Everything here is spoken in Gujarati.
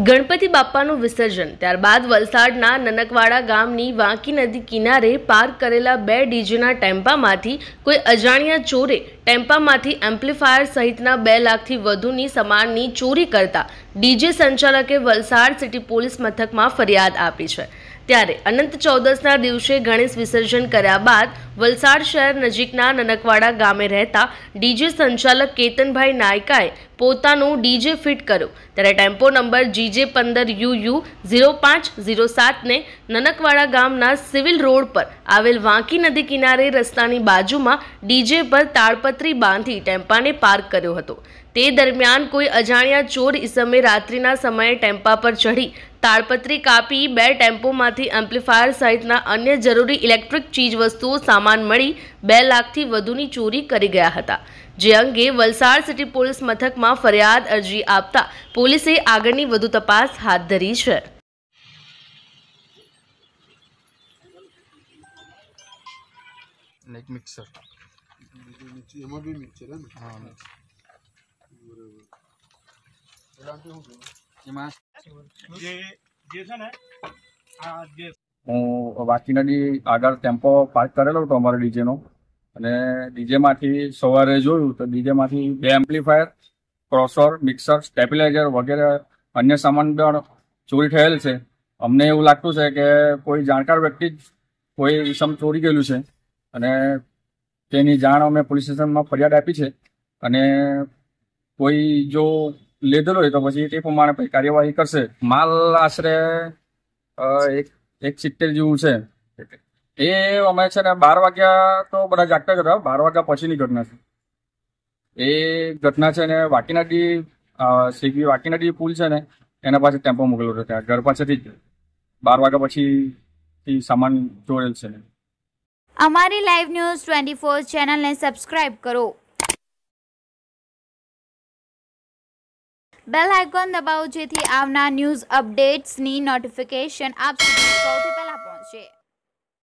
ગણપતિ બાપ્પાનું વિસર્જન ત્યારબાદ વલસાડના નનકવાડા ગામની વાંકી નદી કિનારે પાર્ક કરેલા 2 ડીજેના ટેમ્પામાંથી કોઈ અજાણ્યા ચોરે ટેમ્પામાંથી એમ્પ્લીફાયર સહિતના 2 લાખથી વધુની સામાનની ચોરી કરતા ડીજે સંચાલકે વલસાડ સિટી પોલીસ મથકમાં ફરિયાદ આપી છે। ત્યારે અનંત ચૌદસના દિવસે ગણેશ વિસર્જન કર્યા બાદ વલસાડ શહેર નજીકના નનકવાડા ગામે રહેતા ડીજે સંચાલક કેતનભાઈ નાયકાએ પોતાનું ડીજે ફિટ કર્યો ત્યારે ટેમ્પો નંબર GJ15UU 0507ને નનકવાડા ગામના સિવિલ રોડ પર આવેલ વાંકી નદી કિનારે રસ્તાની બાજુમાં ડીજે પર તાળપત્રી બાંધી ટેમ્પાને પાર્ક કર્યો હતો। તે દરમિયાન કોઈ અજાણ્યા ચોર ઈસમે રાત્રિના સમયે ટેમ્પા પર ચઢી તાળપત્રી કાપી 2 ટેમ્પોમાંથી એમ્પ્લીફાયર સહિતના અન્ય જરૂરી ઇલેક્ટ્રિક ચીજવસ્તુઓ સામાન મળી 2 લાખથી વધુની ચોરી કરી ગયા હતા। જે અંગે વલસાડ સિટી પોલીસ મથકમાં ફરિયાદ અરજી આપતા પોલીસે આગળની વધુ તપાસ હાથ ધરી છે। હું વાંકી નદી આગળ ટેમ્પો પાર્ક કરેલો હતો અમારો ડીજેનો અને ડીજેમાંથી સવારે જોયું તો ડીજેમાંથી 2 એમ્પ્લીફાયર, ક્રોસર, મિક્સર, સ્ટેબિલાઇઝર વગેરે અન્ય સામાન પણ ચોરી થયેલ છે। અમને એવું લાગતું છે કે કોઈ જાણકાર વ્યક્તિ જ કોઈ ઈસમ ચોરી ગયેલું છે અને તેની જાણ અમે પોલીસ સ્ટેશનમાં ફરિયાદ આપી છે અને કોઈ જો લીધેલો હોય તો પછી તે પ્રમાણે પછી કાર્યવાહી કરશે। માલ આશરે 170 જેવું છે। એ અમે છે ને 12 વાગ્યા તો બધા જાગતા જ હતા, 12 વાગ્યા પછીની ઘટના છે। એ ઘટના છે ને વાંકી નદી પુલ છે ને એના પાસે ટેમ્પો મોકલેલો હતો, ત્યાં ઘર પાસેથી જ 12 વાગ્યા પછી સામાન ચોરેલ છે। અમારી લાઈવ ન્યૂઝ 24 ચેનલને સબસ્ક્રાઇબ કરો, બેલ આઇકોન દબાવો જેથી આવનાર ન્યૂઝ અપડેટ્સની નોટિફિકેશન આપ સુધી સૌથી પહેલા પહોંચે।